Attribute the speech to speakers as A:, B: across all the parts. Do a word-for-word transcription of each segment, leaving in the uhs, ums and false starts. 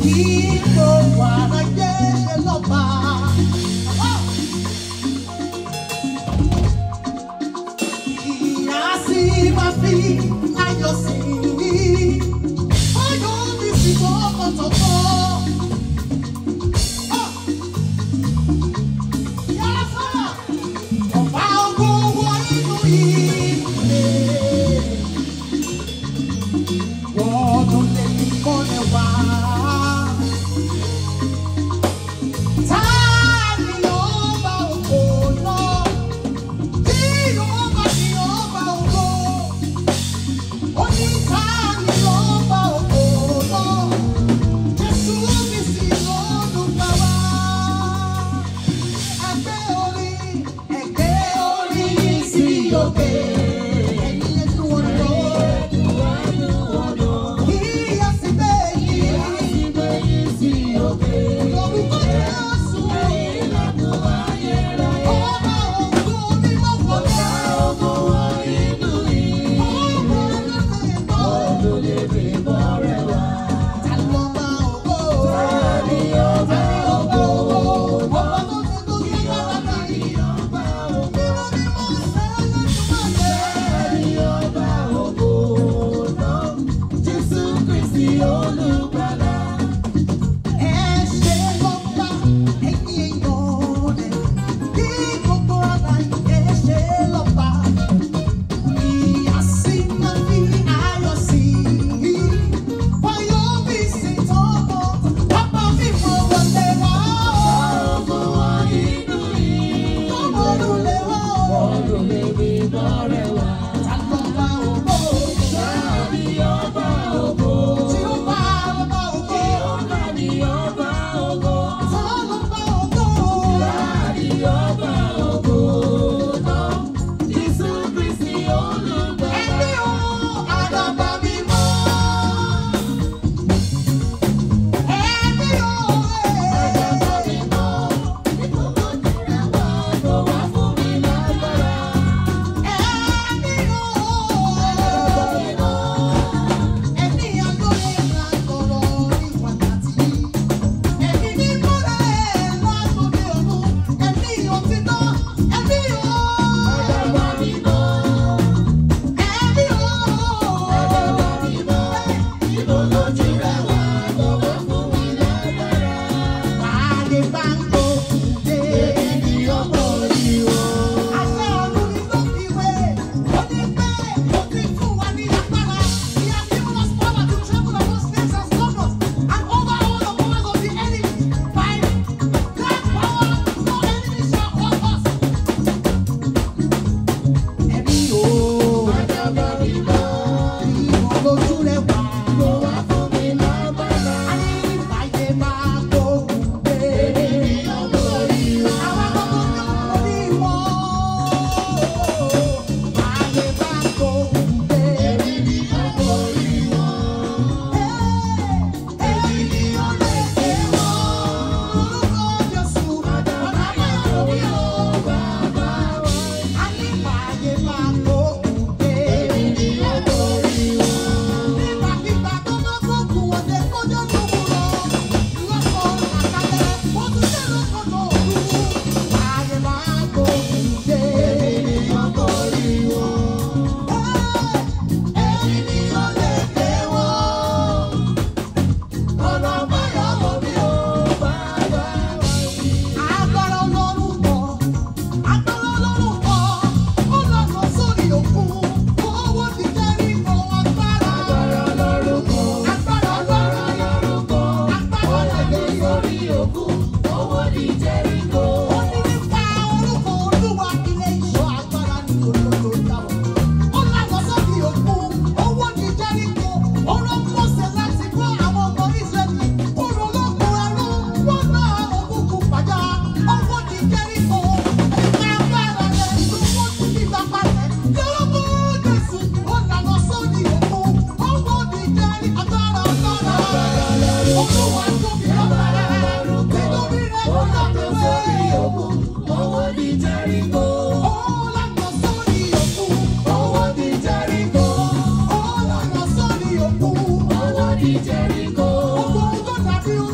A: Jericho.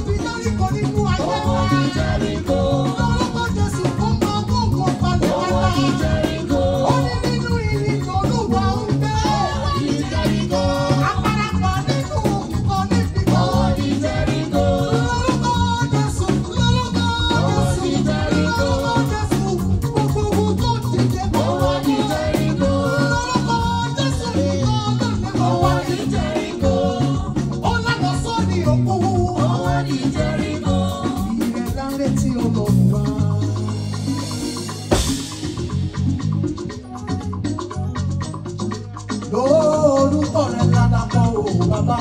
A: ó wá di Jẹ́ríkò.
B: Ìrẹ̀ láńlé tí Ọlọ́run wá. Lórúkọ rẹ̀ ládàpọ̀ o bàbá.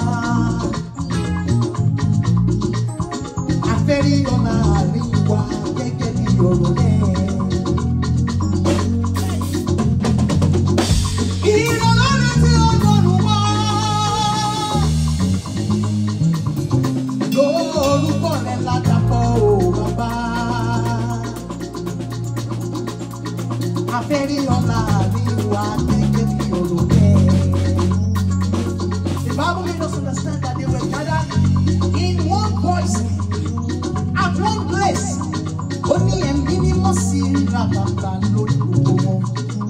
B: Afẹ́rí ọ̀nà àríwá gẹ́gẹ́ bí ọ̀rọ̀ rẹ̀. Ìrọ̀lọ́rẹ́ tí Ọlọ́run wá. Lórúkọ rẹ̀ ládàpọ̀ o bàbá. Afẹ́rí ọ̀nà àríwá gẹ́gẹ́ bí ọ̀rọ̀ rẹ̀. The Bible made us understand that they were gathered in one voice at one place. Ó ní ẹ̀mí mímọ́ sí ràbàbà lórí gbogbo wọn.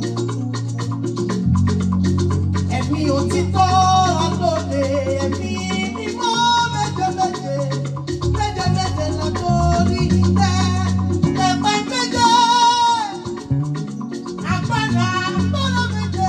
B: Ẹ̀mí òtítọ́ alóde, ẹ̀mí mímọ́ méje méje, méje méje látòrí ìtẹ́, ẹ̀pẹ́ méje, agbára gbọ́dọ̀ méje.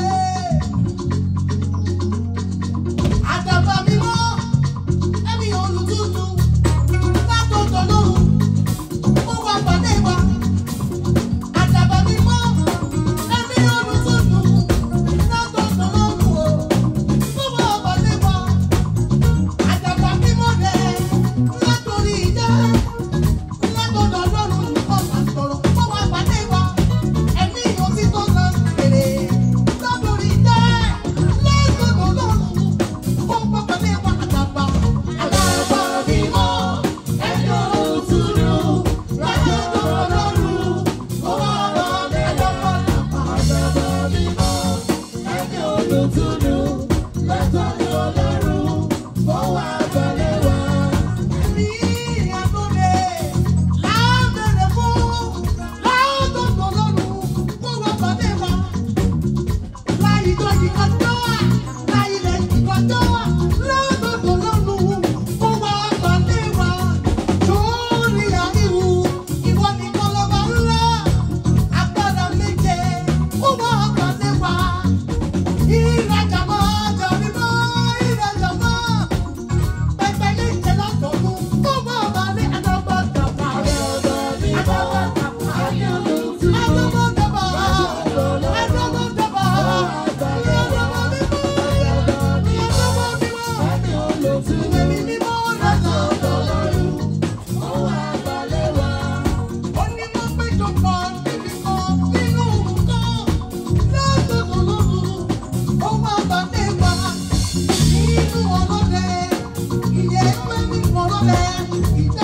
B: Àdàbà mímọ́, ẹ̀mí olùtùtù, látọ̀dọ̀ lọ́run, ó wá pàdé wa. Àdàbà mímọ́, ẹ̀mí olùtùtù, látọ̀dọ̀ lọ́run o, ó wá pàdé wa. Àdàbà mímọ́ rẹ̀ látòrí ìtẹ́, látọ̀dọ̀ lọ́run ọ̀sà sọ̀rọ̀, ó wá pàdé wa. Ẹ̀mí òtítọ́ náà bèrè látòrí ìtẹ́, látọ̀dọ̀ lọ́run, ó wá pàdé wa. Àdàbà, àdàbà mímọ́, ẹ̀mí olùtùtù, látọ̀dọ̀ lọ́run, ó wá pàdé wa.
A: Àdàbà mímọ́, ẹ̀mí olùtùnú, látọ̀dọ̀ Ọlọ́run, ó wá balẹ̀ wá.
B: Ẹ̀mí àtòrè lábẹ̀rẹ̀ fún, látọ̀dọ̀ lọ́run, ó wá pàdé wa. Láyé ìjọ ìkọjọ́ wa, láyé ilẹ̀ ìkọjọ́ wa, látọ̀dọ̀ lọ́run, ó wá pàdé wa. Torí àríwú, ìwọ nìkan lọ́ba ńlá, agbára méje, ó wá pàdé wa. Ìrajà máa jà mímọ́, ìrajà máa. Pẹpẹ ní ìjẹlá tọ̀gùn, ó wá balẹ̀ àdàbà dàbà.
A: Àdàbà mímọ́, ẹ̀mí olùtùnú,
B: Àdàbà dàbà,
A: látọ̀dọ̀ Ọlọ́run,
B: àdàbà dàbà.
A: ó wá balẹ̀ wá.
B: Àdàbà mímọ́,
A: Àdàbà mímọ́,
B: àdàbà mímọ́.
A: ẹ̀mí olùtùnú,
B: Ẹ̀mí mímọ́
A: látọ̀dọ̀
B: látọ̀dọ̀
A: Ọlọ́run, ó wá balẹ̀ wá.
B: ó ní mo péjọ pọ̀ níbi kan nínú nǹkan látọ̀dọ̀ lọ́run, ó wá pàdé wa. Nínú ọlọ́rẹ̀, ìyẹn pé nínú ọlọ́rẹ̀, ìdá